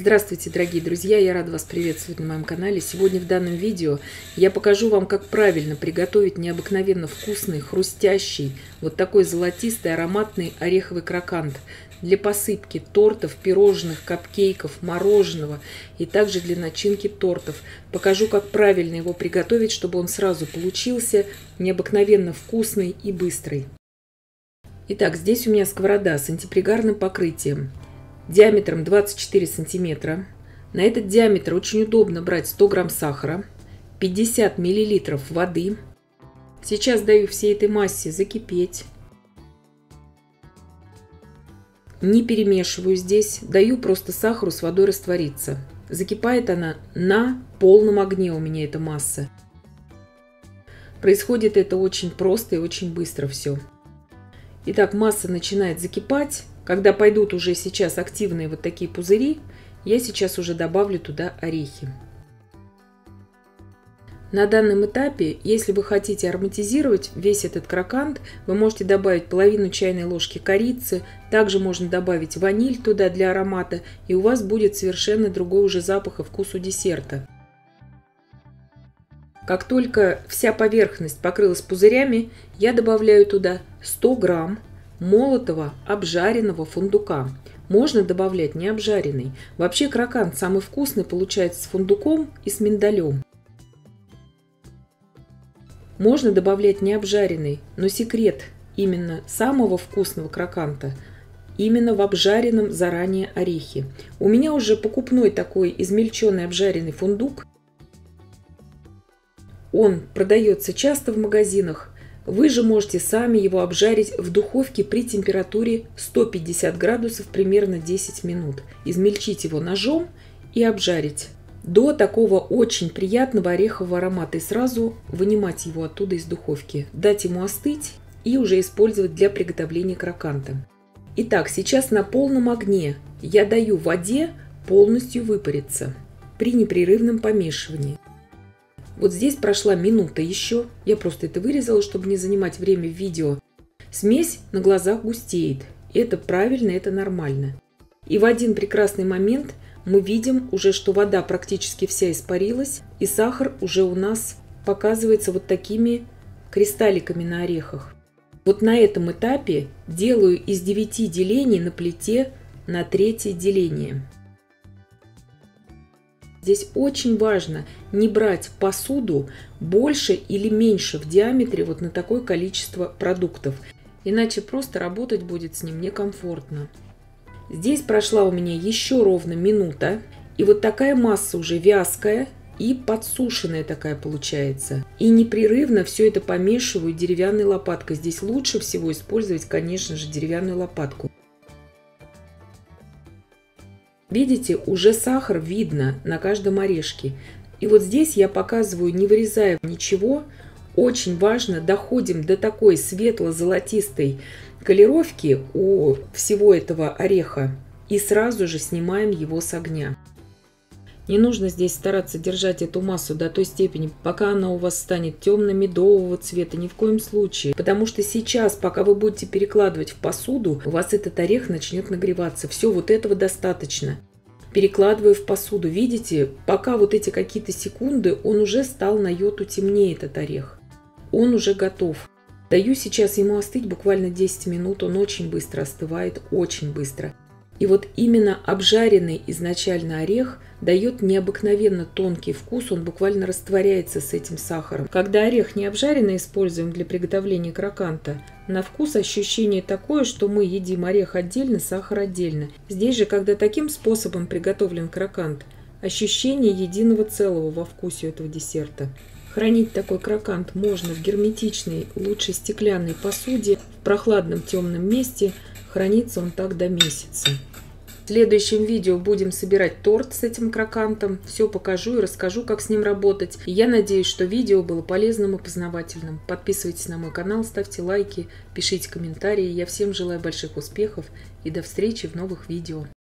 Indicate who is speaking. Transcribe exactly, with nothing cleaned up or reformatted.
Speaker 1: Здравствуйте, дорогие друзья! Я рада вас приветствовать на моем канале. Сегодня в данном видео я покажу вам, как правильно приготовить необыкновенно вкусный, хрустящий, вот такой золотистый, ароматный ореховый крокант для посыпки тортов, пирожных, капкейков, мороженого и также для начинки тортов. Покажу, как правильно его приготовить, чтобы он сразу получился необыкновенно вкусный и быстрый. Итак, здесь у меня сковорода с антипригарным покрытием диаметром двадцать четыре сантиметра. На этот диаметр очень удобно брать сто грамм сахара, пятьдесят миллилитров воды. Сейчас даю всей этой массе закипеть. Не перемешиваю здесь, даю просто сахару с водой раствориться. Закипает она на полном огне у меня эта масса. Происходит это очень просто и очень быстро все. Итак, масса начинает закипать. Когда пойдут уже сейчас активные вот такие пузыри, я сейчас уже добавлю туда орехи. На данном этапе, если вы хотите ароматизировать весь этот крокант, вы можете добавить половину чайной ложки корицы, также можно добавить ваниль туда для аромата, и у вас будет совершенно другой уже запах и вкус у десерта. Как только вся поверхность покрылась пузырями, я добавляю туда сто грамм молотого обжаренного фундука. Можно добавлять не обжаренный. Вообще крокант самый вкусный получается с фундуком и с миндалем. Можно добавлять не обжаренный, но секрет именно самого вкусного кроканта именно в обжаренном заранее орехе. У меня уже покупной такой измельченный обжаренный фундук. Он продается часто в магазинах. Вы же можете сами его обжарить в духовке при температуре сто пятьдесят градусов примерно десять минут. Измельчить его ножом и обжарить до такого очень приятного орехового аромата. И сразу вынимать его оттуда из духовки. Дать ему остыть и уже использовать для приготовления кроканта. Итак, сейчас на полном огне я даю воде полностью выпариться при непрерывном помешивании. Вот здесь прошла минута еще. Я просто это вырезала, чтобы не занимать время в видео. Смесь на глазах густеет. Это правильно, это нормально. И в один прекрасный момент мы видим уже, что вода практически вся испарилась. И сахар уже у нас показывается вот такими кристалликами на орехах. Вот на этом этапе делаю из девяти делений на плите на третье деление. Здесь очень важно не брать посуду больше или меньше в диаметре вот на такое количество продуктов. Иначе просто работать будет с ним некомфортно. Здесь прошла у меня еще ровно минута. И вот такая масса уже вязкая и подсушенная такая получается. И непрерывно все это помешиваю деревянной лопаткой. Здесь лучше всего использовать, конечно же, деревянную лопатку. Видите, уже сахар видно на каждом орешке. И вот здесь я показываю, не вырезая ничего. Очень важно, доходим до такой светло-золотистой колеровки у всего этого ореха. И сразу же снимаем его с огня. Не нужно здесь стараться держать эту массу до той степени, пока она у вас станет темно-медового цвета. Ни в коем случае. Потому что сейчас, пока вы будете перекладывать в посуду, у вас этот орех начнет нагреваться. Все, вот этого достаточно. Перекладываю в посуду. Видите, пока вот эти какие-то секунды, он уже стал на йоту темнее, этот орех. Он уже готов. Даю сейчас ему остыть буквально десять минут. Он очень быстро остывает, очень быстро. И вот именно обжаренный изначально орех дает необыкновенно тонкий вкус, он буквально растворяется с этим сахаром. Когда орех не обжаренный используем для приготовления кроканта, на вкус ощущение такое, что мы едим орех отдельно, сахар отдельно. Здесь же, когда таким способом приготовлен крокант, ощущение единого целого во вкусе этого десерта. Хранить такой крокант можно в герметичной, лучше стеклянной посуде, в прохладном темном месте. Хранится он так до месяца. В следующем видео будем собирать торт с этим крокантом. Все покажу и расскажу, как с ним работать. И я надеюсь, что видео было полезным и познавательным. Подписывайтесь на мой канал, ставьте лайки, пишите комментарии. Я всем желаю больших успехов и до встречи в новых видео.